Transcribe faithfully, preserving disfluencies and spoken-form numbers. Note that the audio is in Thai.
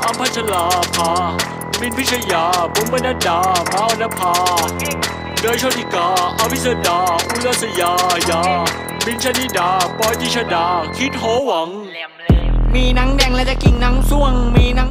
อัมพัชราภามินพิชยาบุ๋มบรรดามาอนภาเนยโชติกาอภิสดาอุลสยายาบินชนิดาปอยติชดาคิดโหวังมีหนังแดงและจะกิ่งหนังส่วงมีหนัง